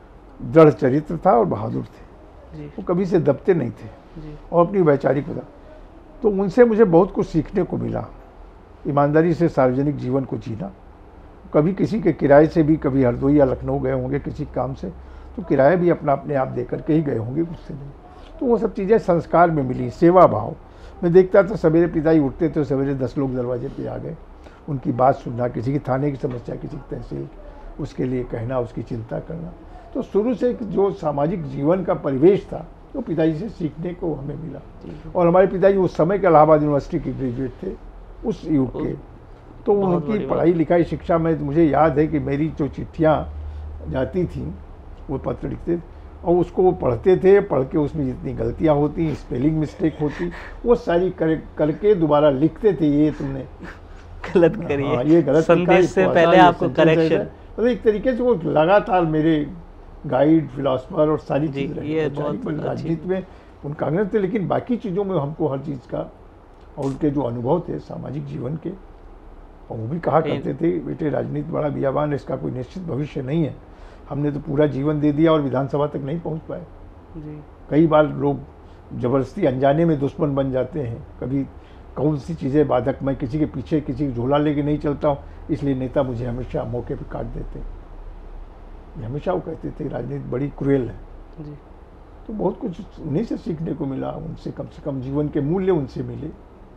Speaker 1: दृढ़ चरित्र था और बहादुर थे जी। वो कभी से दबते नहीं थे जी, और अपनी वैचारिक बता, तो उनसे मुझे बहुत कुछ सीखने को मिला। ईमानदारी से सार्वजनिक जीवन को जीना, कभी किसी के किराए से भी, कभी हरदोई या लखनऊ गए होंगे किसी काम से, तो किराया भी अपना अपने आप दे करके ही गए होंगे, उससे नहीं। तो वो सब चीज़ें संस्कार में मिली, सेवा भाव। मैं देखता था सवेरे पिताजी उठते थे, सवेरे दस लोग दरवाजे पे आ गए, उनकी बात सुनना, किसी की थाने की समस्या, किसी की तहसील, उसके लिए कहना, उसकी चिंता करना। तो शुरू से जो सामाजिक जीवन का परिवेश था, तो पिताजी से सीखने को हमें मिला। और हमारे पिताजी उस समय के इलाहाबाद यूनिवर्सिटी के ग्रेजुएट थे, उस युग के, तो उनकी पढ़ाई लिखाई शिक्षा में मुझे याद है कि मेरी जो चिट्ठियाँ जाती थी, वो पत्र लिखते और उसको वो पढ़ते थे, पढ़ के उसमें जितनी गलतियाँ होती, स्पेलिंग मिस्टेक होती, वो सारी कर करके दोबारा लिखते थे, ये तुमने
Speaker 2: गलत करी है,
Speaker 1: हाँ, ये गलत,
Speaker 2: संदेश से पहले आपको करेक्शन।
Speaker 1: मतलब एक तरीके से वो लगातार मेरे गाइड, फिलोसफर और सारी चीज़ रही। राजनीति में उनका अंग्रेज थे, लेकिन बाकी चीज़ों में हमको हर चीज़ का, और उनके जो अनुभव थे सामाजिक जीवन के, और वो भी कहा करते थे, बेटे राजनीति बड़ा बियाबान है, इसका कोई निश्चित भविष्य नहीं है। हमने तो पूरा जीवन दे दिया और विधानसभा तक नहीं पहुंच पाए जी। कई बार लोग जबरदस्ती अनजाने में दुश्मन बन जाते हैं, कभी कौन सी चीज़ें बाधक, मैं किसी के पीछे किसी की झोला लेके नहीं चलता हूँ, इसलिए नेता मुझे हमेशा मौके पर काट देते। हमेशा वो कहते थे राजनीति बड़ी क्रूएल है जी। तो बहुत कुछ उन्हीं से सीखने को मिला, उनसे कम से कम जीवन के मूल्य उनसे मिले।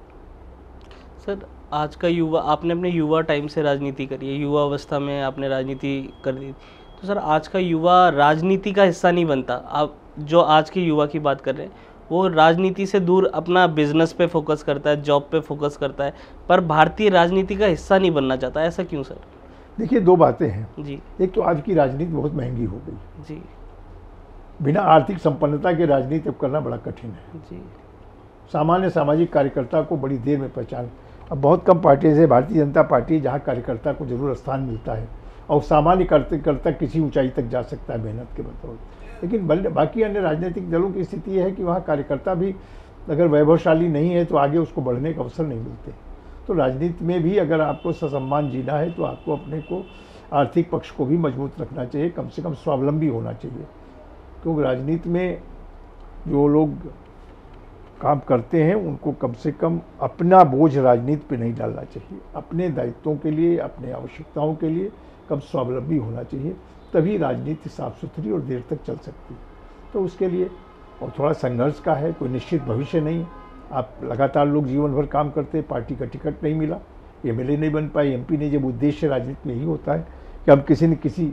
Speaker 2: सर आज का युवा, आपने अपने युवा टाइम से राजनीति करी है, युवा अवस्था में आपने राजनीति कर दी, तो सर आज का युवा राजनीति का हिस्सा नहीं बनता। आप जो आज के युवा की बात कर रहे हैं वो राजनीति से दूर अपना बिजनेस पे फोकस करता है, जॉब पे फोकस करता है, पर भारतीय राजनीति का हिस्सा नहीं बनना चाहता। ऐसा क्यों सर?
Speaker 1: देखिए दो बातें हैं
Speaker 2: जी।
Speaker 1: एक तो आज की राजनीति बहुत महंगी हो गई
Speaker 2: जी।
Speaker 1: बिना आर्थिक संपन्नता के राजनीति अब करना बड़ा कठिन है
Speaker 2: जी।
Speaker 1: सामान्य सामाजिक कार्यकर्ता को बड़ी देर में पहचान, अब बहुत कम पार्टी से भारतीय जनता पार्टी जहाँ कार्यकर्ता को जरूर स्थान मिलता है और सामान्य कार्यकर्ता किसी ऊंचाई तक जा सकता है मेहनत के बदौलत, लेकिन बाकी अन्य राजनीतिक दलों की स्थिति यह है कि वहाँ कार्यकर्ता भी अगर वैभवशाली नहीं है तो आगे उसको बढ़ने का अवसर नहीं मिलते। तो राजनीति में भी अगर आपको ससम्मान जीना है तो आपको अपने को आर्थिक पक्ष को भी मजबूत रखना चाहिए, कम से कम स्वावलंबी होना चाहिए, क्योंकि राजनीति में जो लोग काम करते हैं उनको कम से कम अपना बोझ राजनीति पे नहीं डालना चाहिए, अपने दायित्वों के लिए, अपने आवश्यकताओं के लिए कम स्वावलंबी होना चाहिए, तभी राजनीति साफ सुथरी और देर तक चल सकती है। तो उसके लिए और थोड़ा संघर्ष का है, कोई निश्चित भविष्य नहीं। आप लगातार लोग जीवन भर काम करते, पार्टी का टिकट नहीं मिला, एमएलए नहीं बन पाए, एमपी नहीं, जब उद्देश्य राजनीति में यही होता है कि हम किसी न किसी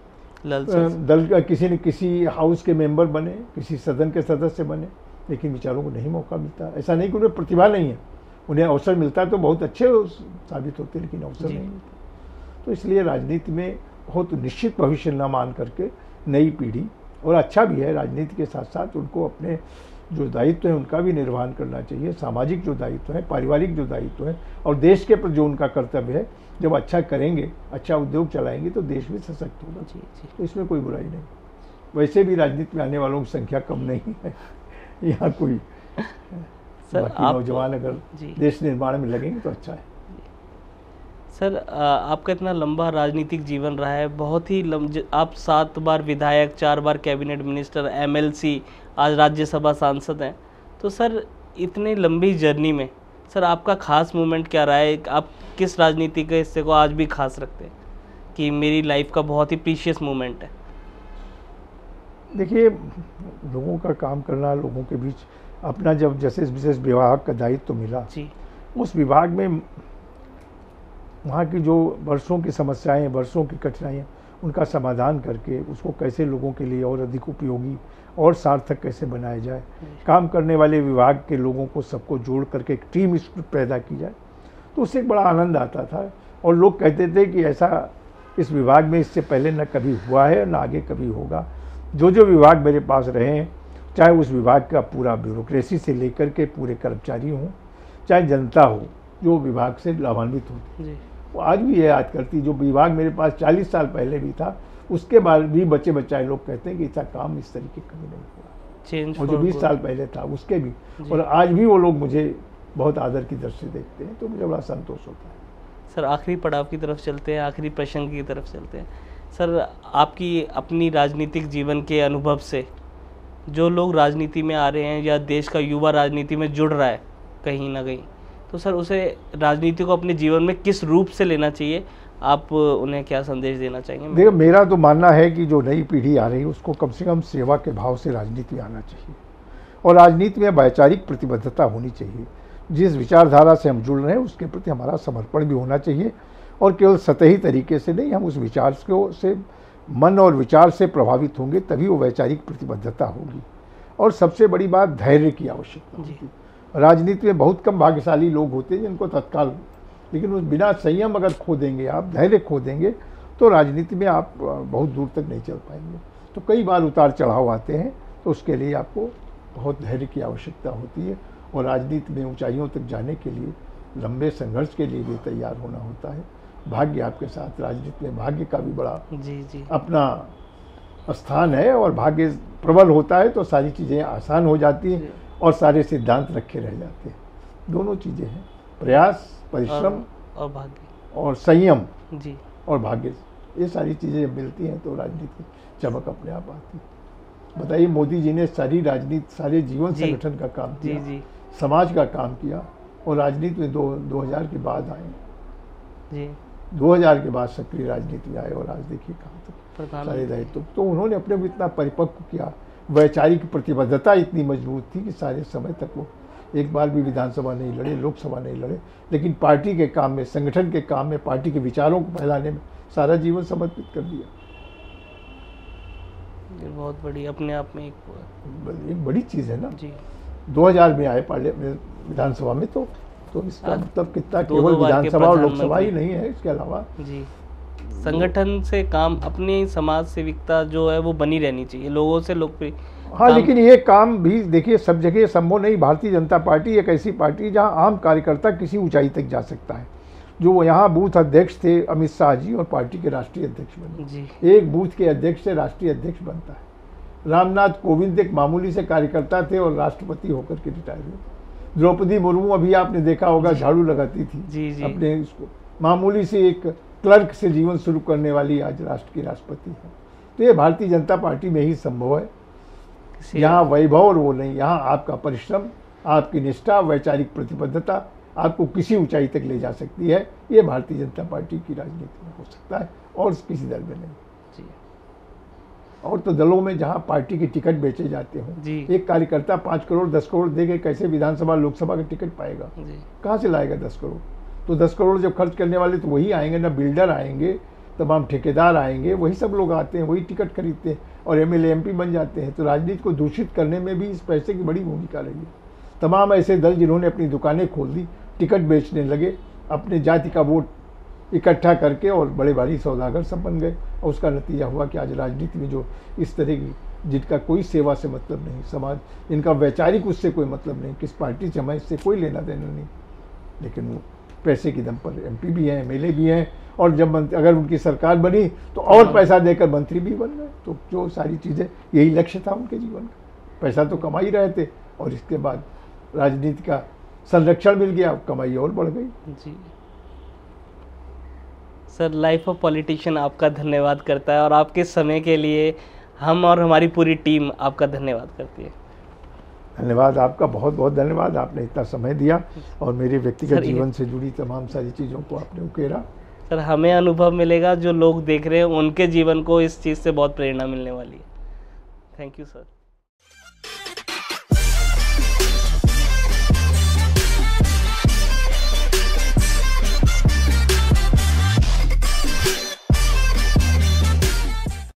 Speaker 1: दल का किसी न किसी हाउस के मेंबर बने, किसी सदन के सदस्य बने, लेकिन विचारों को नहीं मौका मिलता। ऐसा नहीं कि उन्हें प्रतिभा नहीं है, उन्हें अवसर मिलता है तो बहुत अच्छे साबित होते, लेकिन अवसर नहीं मिलता। तो इसलिए राजनीति में बहुत निश्चित भविष्य न मान करके नई पीढ़ी, और अच्छा भी है राजनीति के साथ साथ उनको अपने जो दायित्व है उनका भी निर्वहन करना चाहिए, सामाजिक जो दायित्व है, पारिवारिक जो दायित्व है और देश के प्रति जो उनका कर्तव्य है। जब अच्छा करेंगे, अच्छा उद्योग चलाएंगे तो देश भी सशक्त होगा। जी जी। तो इसमें कोई बुराई नहीं। वैसे भी राजनीति में आने वालों की संख्या कम नहीं है, यहाँ कोई
Speaker 2: सर आप
Speaker 1: नौजवान अगर देश निर्माण में लगेंगे तो अच्छा है।
Speaker 2: सर आपका इतना लंबा राजनीतिक जीवन रहा है, बहुत ही लंब, आप सात बार विधायक, चार बार कैबिनेट मिनिस्टर, एमएलसी, आज राज्यसभा सांसद हैं। तो सर इतनी लंबी जर्नी में सर आपका खास मोमेंट क्या रहा है? आप किस राजनीति के हिस्से को आज भी खास रखते हैं कि मेरी लाइफ का बहुत ही प्रीशियस मोमेंट है?
Speaker 1: देखिए, लोगों का काम करना, लोगों के बीच अपना जब जैसे विशेष विभाग का दायित्व तो मिला जी, उस विभाग में वहाँ की जो वर्षों की समस्याएं, वर्षों की कठिनाइयाँ, उनका समाधान करके उसको कैसे लोगों के लिए और अधिक उपयोगी और सार्थक कैसे बनाया जाए, काम करने वाले विभाग के लोगों को सबको जोड़ करके एक टीम स्पिरिट पैदा की जाए, तो उससे एक बड़ा आनंद आता था। और लोग कहते थे कि ऐसा इस विभाग में इससे पहले न कभी हुआ है न आगे कभी होगा। जो जो विभाग मेरे पास रहे हैं, चाहे उस विभाग का पूरा ब्यूरोक्रेसी से लेकर के पूरे कर्मचारी हों, चाहे जनता हो जो विभाग से लाभान्वित होती है, वो आज भी ये याद करती। जो विभाग मेरे पास चालीस साल पहले भी था, उसके बाद भी बच्चे बच्चाए लोग कहते हैं कि ऐसा काम इस तरीके कभी नहीं हुआ, और जो बीस साल पहले था उसके भी, और आज भी वो लोग मुझे बहुत आदर की दृष्टि से देखते हैं, तो मुझे बड़ा संतोष होता है।
Speaker 2: सर आखिरी पड़ाव की तरफ चलते हैं, आखिरी प्रश्न की तरफ चलते हैं। सर आपकी अपनी राजनीतिक जीवन के अनुभव से जो लोग राजनीति में आ रहे हैं या देश का युवा राजनीति में जुड़ रहा है कहीं ना कहीं, तो सर उसे राजनीति को अपने जीवन में किस रूप से लेना चाहिए? आप उन्हें क्या संदेश देना चाहेंगे?
Speaker 1: देखो, मेरा तो मानना है कि जो नई पीढ़ी आ रही है उसको कम से कम सेवा के भाव से राजनीति में आना चाहिए, और राजनीति में वैचारिक प्रतिबद्धता होनी चाहिए। जिस विचारधारा से हम जुड़ रहे हैं उसके प्रति हमारा समर्पण भी होना चाहिए, और केवल सतही तरीके से नहीं, हम उस विचार को से मन और विचार से प्रभावित होंगे, तभी वो वैचारिक प्रतिबद्धता होगी। और सबसे बड़ी बात, धैर्य की आवश्यकता होती है। राजनीति में बहुत कम भाग्यशाली लोग होते हैं जिनको तत्काल, लेकिन उस बिना संयम अगर खो देंगे आप, धैर्य खो देंगे, तो राजनीति में आप बहुत दूर तक नहीं चल पाएंगे। तो कई बार उतार चढ़ाव आते हैं, तो उसके लिए आपको बहुत धैर्य की आवश्यकता होती है, और राजनीति में ऊंचाइयों तक जाने के लिए लंबे संघर्ष के लिए भी तैयार होना होता है। भाग्य आपके साथ, राजनीति में भाग्य का भी बड़ा
Speaker 2: जी जी
Speaker 1: अपना स्थान है, और भाग्य प्रबल होता है तो सारी चीज़ें आसान हो जाती हैं और सारे सिद्धांत रखे रह जाते हैं। दोनों चीज़ें हैं, प्रयास, परिश्रम
Speaker 2: और, और भाग्य
Speaker 1: और संयम
Speaker 2: जी
Speaker 1: और भाग्य, ये सारी चीज़ें जब मिलती हैं तो राजनीति चमक अपने आप आती है। बताइए, मोदी जी ने सारी राजनीति, सारे जीवन संगठन का काम किया, जी जी समाज का काम किया, और राजनीति में दो दो हजार के बाद आए
Speaker 2: जी
Speaker 1: दो हजार के बाद सक्रिय राजनीति में आए, और आज देखिए कहाँ तक सारे दायित्व। तो उन्होंने अपने को इतना परिपक्व किया, वैचारिक प्रतिबद्धता इतनी मजबूत थी कि सारे समय तक वो एक बार भी विधानसभा नहीं लड़े, लोकसभा नहीं लड़े, लेकिन पार्टी के काम में, संगठन के काम में, पार्टी के विचारों को फैलाने में सारा जीवन समर्पित कर दिया।
Speaker 2: ये बहुत बड़ी अपने आप में एक,
Speaker 1: एक बड़ी चीज़ है ना
Speaker 2: जी।
Speaker 1: दो हज़ार में आए पार्लियामेंट विधानसभा में, तो तो इसका मतलब कितना,
Speaker 2: दो
Speaker 1: केवल
Speaker 2: दो बार के
Speaker 1: विधानसभा और लोकसभा
Speaker 2: प्रधानमंत्री।
Speaker 1: ही नहीं है, इसके अलावा
Speaker 2: जी संगठन से काम, अपनी समाज सेविकता जो है वो बनी रहनी चाहिए, लोगों से लोकप्रिय।
Speaker 1: हाँ, लेकिन ये काम भी देखिए सब जगह संभव नहीं। भारतीय जनता पार्टी एक ऐसी पार्टी है जहाँ आम कार्यकर्ता किसी ऊंचाई तक जा सकता है। जो यहाँ बूथ अध्यक्ष थे अमित शाह जी और पार्टी के राष्ट्रीय अध्यक्ष बने
Speaker 2: जी।
Speaker 1: एक बूथ के अध्यक्ष से राष्ट्रीय अध्यक्ष बनता है। रामनाथ कोविंद एक मामूली से कार्यकर्ता थे और राष्ट्रपति होकर के रिटायर हुए। द्रौपदी मुर्मू अभी आपने देखा होगा झाड़ू लगाती थी
Speaker 2: जी जी।
Speaker 1: अपने उसको, मामूली से एक क्लर्क से जीवन शुरू करने वाली आज राष्ट्र की राष्ट्रपति है। तो ये भारतीय जनता पार्टी में ही संभव है। यहाँ वैभव और वो नहीं, यहाँ आपका परिश्रम, आपकी निष्ठा, वैचारिक प्रतिबद्धता आपको किसी ऊंचाई तक ले जा सकती है। ये भारतीय जनता पार्टी की राजनीति में हो सकता है और किसी दल में नहीं।
Speaker 2: जी।
Speaker 1: और तो दलों में जहाँ पार्टी के टिकट बेचे जाते हों, एक कार्यकर्ता पाँच करोड़ दस करोड़ देके कैसे विधानसभा लोकसभा का टिकट पाएगा? कहाँ से लाएगा दस करोड़? तो दस करोड़ जब खर्च करने वाले तो वही आएंगे ना, बिल्डर आएंगे, तमाम ठेकेदार आएंगे, वही सब लोग आते हैं, वही टिकट खरीदते हैं और एमएलए एमपी बन जाते हैं। तो राजनीति को दूषित करने में भी इस पैसे की बड़ी भूमिका रही है। तमाम ऐसे दल जिन्होंने अपनी दुकानें खोल दी, टिकट बेचने लगे, अपने जाति का वोट इकट्ठा करके और बड़े भारी सौदागर सब बन गए। और उसका नतीजा हुआ कि आज राजनीति में जो इस तरह की, जिनका कोई सेवा से मतलब नहीं, समाज इनका वैचारिक उससे कोई मतलब नहीं, किस पार्टी से हमें इससे कोई लेना देना नहीं, लेकिन वो पैसे की दम पर एमपी भी हैं, एमएलए भी हैं और जब अगर उनकी सरकार बनी तो और पैसा देकर मंत्री भी बन गए। तो जो सारी चीज़ें, यही लक्ष्य था उनके जीवन का। पैसा तो कमा ही रहे थे और इसके बाद राजनीति का संरक्षण मिल गया, कमाई और बढ़ गई।
Speaker 2: जी सर, लाइफ ऑफ पॉलिटिशियन आपका धन्यवाद करता है और आपके समय के लिए हम और हमारी पूरी टीम आपका धन्यवाद करती है।
Speaker 1: धन्यवाद आपका, बहुत बहुत धन्यवाद। आपने इतना समय दिया और मेरे व्यक्तिगत जीवन से जुड़ी तमाम सारी चीज़ों को आपने उकेरा।
Speaker 2: सर, हमें अनुभव मिलेगा, जो लोग देख रहे हैं उनके जीवन को इस चीज़ से बहुत प्रेरणा मिलने वाली है। Thank you sir.